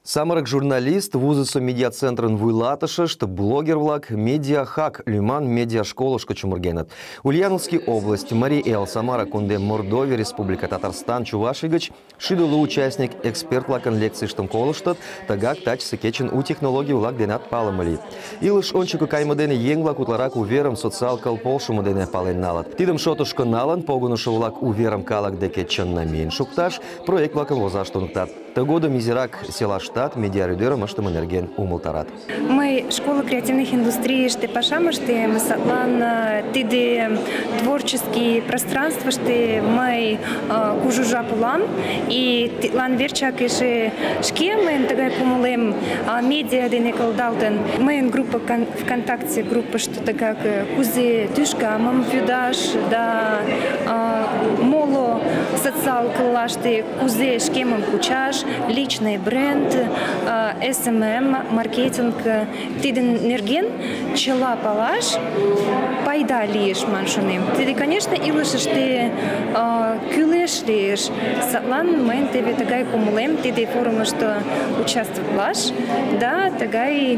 Самарак журналист вузысо медиацентрын вуйлатышы, что блогер-влак медиахак люман медиашкола шкочумургенат. Ульяновский область, Марий-Эл, Самара, Кунде, Мордовия, Республика Татарстан, Чувашигач, шидулы участник эксперт-лакан лекции штамколыштат, тагак тач сыкечен у технологий влак денат паламали. Илыш ончику каймадене енглак утларак увером социал-кал полшумадене пален налат. Тидом шотушко налан погонушу влак увером калак декечен на мен шукташ, проект влакан возаштунктат. Тагода мизирак села штат, медиарюдера маштам энерген умултарат. Мы школа креативных индустрий, что пашама, что мы соглан тиды творческие пространства, что мы кужужа пулан и лан верчак еще шкемы, тогда помолим медиа денекал далтен. Мы группа ВКонтакте, группа что-то как кузи тюшка, мам вюдаш, да моло социал клашты кузи шкемам кучаш. Личный бренд, СММ, маркетинг, тиден нерген, чела палаш, пайда лишь маншуны. Ты, конечно, и лишь ты кюлеш лишь. Сатлан мы тебе такая кумулем, ты форума, что участвовал, да, такая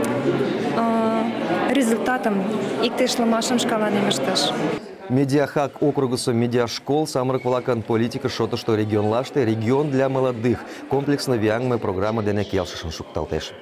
результатом и ты шламашем шкала не мечташ. Медиахак округусу медиашкол самарак валакан политика шото, что регион лашты, регион для молодых. Комплексно вянгмы программа денек ялшишын шукталтеш.